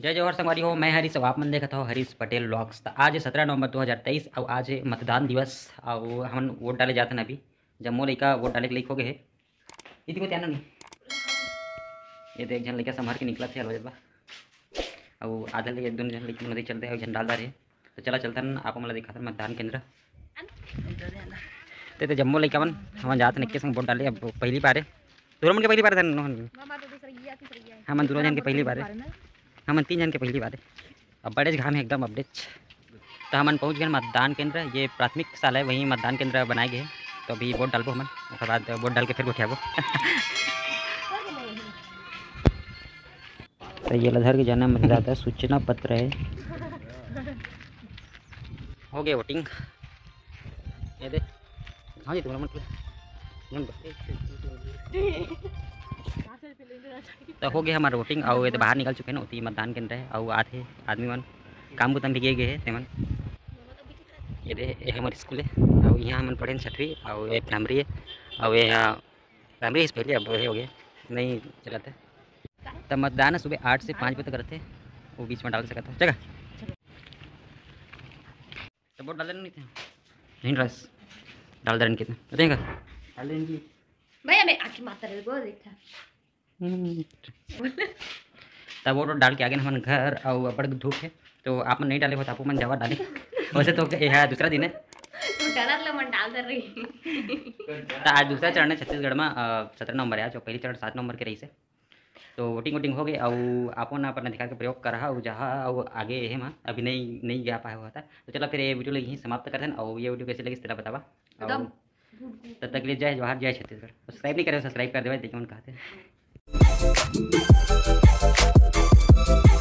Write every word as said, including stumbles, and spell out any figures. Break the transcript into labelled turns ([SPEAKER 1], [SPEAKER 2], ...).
[SPEAKER 1] जय जवाहर संगवारी हो, मैं हरीश और आप मन देखत हो हरीश पटेल व्लॉग्स। आज सत्रह नवंबर दो हज़ार तेईस और आज है मतदान दिवस और हम वोट डाले जाते हैं। अभी जम्मू लड़का वोट डाले के लिए हो गए है। इतनी को ध्यान नहीं, ये तो एक जन लड़का संभाल के निकला थे अलवा जल्बा और आधा लड़के दोनों जन लड़के नदी चलते हैं झंडालदार है। तो चला चलता है आप मतलब दिखाते मतदान केंद्र ते तो जम्मू लड़का मन हम जाते निक्के संग वोट डाले। अब पहली बार है दोनों मन के पहली बार है हम दोनों जन के पहली बार है हम तीन जन के पहली बार है। अब बड़े घाम है एकदम अपडेट। तो हम पहुँच गए मतदान केंद्र, ये प्राथमिक शाला है, वहीं मतदान केंद्र बनाए गए हैं। तो अभी वोट डालबो हमन, उसके बाद वोट डाल के फिर उठाबो। तो ये लधर के जन्म मतदाता सूचना पत्र है। हो गया वोटिंग, ये दे हाँ जी तुम्हारा तो हो गया हमारा वोटिंग और ये तो बाहर निकल चुके हैं ना। उतनी मतदान केंद्र है और आधे आदमी मन काम बुतम भी गए गए हैं तेमन। ये दे ये हमारे स्कूल है और यहाँ हम पढ़े छठवीं और ये प्राइमरी है और ये यहाँ प्राइमरी से पहले अब हो गया नहीं चलाते। तब मतदान सुबह आठ से पाँच बजे तक रहते, वो बीच में डाल सकता है जगह। तो वोट डाल देना नहीं थे नहीं रस डाल दे कितने बताएगा डाल देंगे
[SPEAKER 2] भैया मैं आखिर माता रे गो देखा
[SPEAKER 1] तब वोट डाल के आगे हमारे घर और बड़ धूप है तो आप मन नहीं डाले हो तो आप मन जावा डाले। वैसे तो यह दूसरा दिन है
[SPEAKER 2] तू डरत ले मन डाल दे रही।
[SPEAKER 1] तो आज दूसरा चरण है छत्तीसगढ़ में सत्रह नवंबर है, जो पहली चरण सात नवंबर के रही से। तो वोटिंग वोटिंग हो गई और अपन अपना अधिकार का प्रयोग कर रहा और जहाँ और आगे है वहाँ अभी नहीं नहीं गया पाया हुआ था। तो चलो फिर ये वीडियो यहीं समाप्त करते हैं और ये वीडियो कैसे लगी इस तरह बतावा। और तब तक लिए जय जवाहर जय छत्तीसगढ़। सब्सक्राइब नहीं करे सब्सक्राइब कर देवा, देखिए मन कहते हैं।